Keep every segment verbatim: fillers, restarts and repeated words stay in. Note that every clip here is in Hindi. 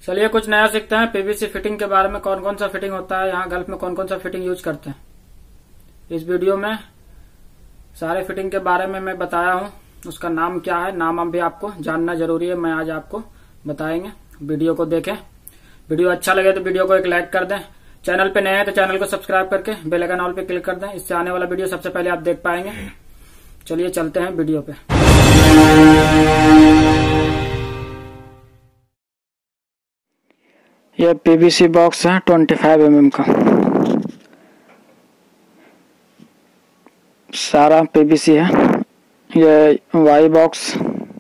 चलिए कुछ नया सीखते हैं पीवीसी फिटिंग के बारे में। कौन कौन सा फिटिंग होता है, यहाँ गल्फ में कौन कौन सा फिटिंग यूज करते हैं। इस वीडियो में सारे फिटिंग के बारे में मैं बताया हूँ। उसका नाम क्या है, नाम अभी आपको जानना जरूरी है, मैं आज आपको बताएंगे। वीडियो को देखें। वीडियो अच्छा लगे तो वीडियो को एक लाइक कर दें। चैनल पे नए हैं तो चैनल को सब्सक्राइब करके बेल आइकन ऑल पे क्लिक कर दें। इससे आने वाला वीडियो सबसे पहले आप देख पाएंगे। चलिए चलते हैं वीडियो पे। यह पीवीसी बॉक्स है पच्चीस एम एम का। सारा पीवीसी है। यह वाई बॉक्स,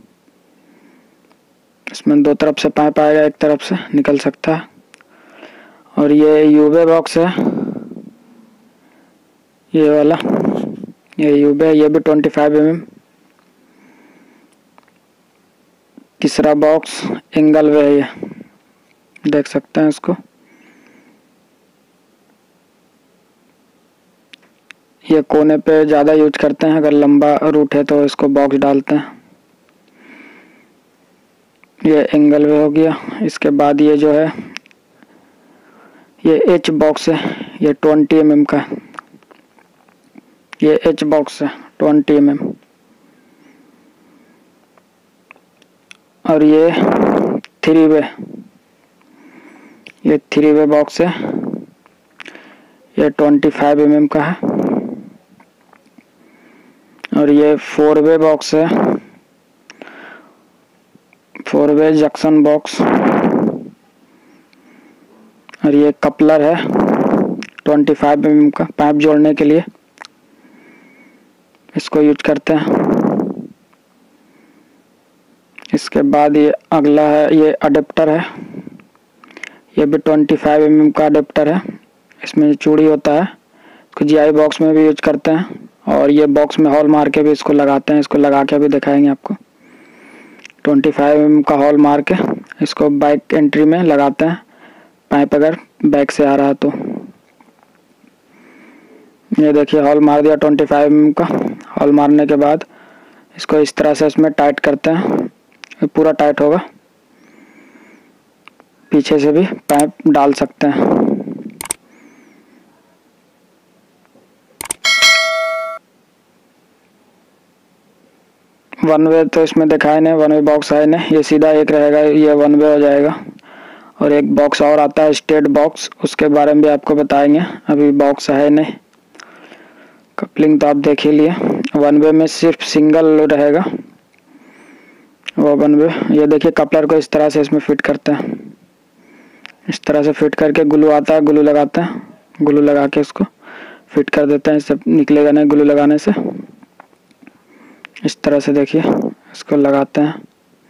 इसमें दो तरफ से पाइप आएगा, एक तरफ से निकल सकता है। और ये यूवे बॉक्स है, ये वाला, ये यूवे, ये भी पच्चीस एम एम। तीसरा बॉक्स एंगल वे है, ये देख सकते हैं इसको। ये कोने पे ज़्यादा यूज करते हैं, अगर लंबा रूट है तो इसको बॉक्स डालते हैं। ये एंगल वे हो गया। इसके बाद ये जो है ये एच बॉक्स है, ये बीस एम एम का। ये एच बॉक्स है बीस एम एम। और ये थ्री वे, ये थ्री वे बॉक्स है, ये पच्चीस एम एम का है। और ये फोर वे बॉक्स है, फोर वे जंक्शन बॉक्स। और ये कपलर है पच्चीस एम एम का, पाइप जोड़ने के लिए इसको यूज करते हैं। इसके बाद ये अगला है, ये अडेप्टर है, ये भी पच्चीस एम एम का अडेप्टर है। इसमें चूड़ी होता है, इसको जीआई बॉक्स में भी यूज करते हैं। और ये बॉक्स में हॉल मार के भी इसको लगाते हैं। इसको लगा के भी दिखाएंगे आपको। पच्चीस एम एम का हॉल मार के इसको बैक एंट्री में लगाते हैं, पाइप अगर बैक से आ रहा है तो। ये देखिए हॉल मार दिया पच्चीस एम एम का। हॉल मारने के बाद इसको इस तरह से इसमें टाइट करते हैं, पूरा टाइट होगा। पीछे से भी पाइप डाल सकते हैं। वन वे तो इसमें दिखाए नहीं, वन वे बॉक्स है नहीं, ये सीधा एक रहेगा, ये वन वे हो जाएगा। और एक बॉक्स और आता है स्टेट बॉक्स, उसके बारे में भी आपको बताएंगे। अभी बॉक्स है नहीं। कपलिंग तो आप देख ही लिए। वन वे में सिर्फ सिंगल रहेगा वो वन वे। ये देखिए कपलर को इस तरह से इसमें फिट करते हैं, इस तरह से फिट करके ग्लू आता है, ग्लू लगाते हैं, ग्लू लगा के इसको फिट कर देते हैं। इससे निकलेगा नहीं ग्लू लगाने से। इस तरह से देखिए इसको लगाते हैं।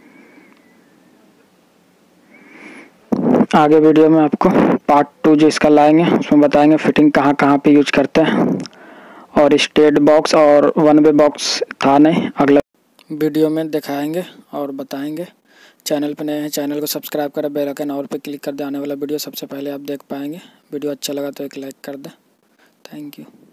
आगे वीडियो में आपको पार्ट टू जो इसका लाएंगे, उसमें बताएंगे फिटिंग कहाँ कहाँ पे यूज करते हैं। और स्टेट बॉक्स और वन वे बॉक्स था नहीं, अगला वीडियो में दिखाएंगे और बताएंगे। चैनल पे नए हैं चैनल को सब्सक्राइब करें, बेल आइकन और पे क्लिक कर दें। आने वाला वीडियो सबसे पहले आप देख पाएंगे। वीडियो अच्छा लगा तो एक लाइक कर दें। Thank you.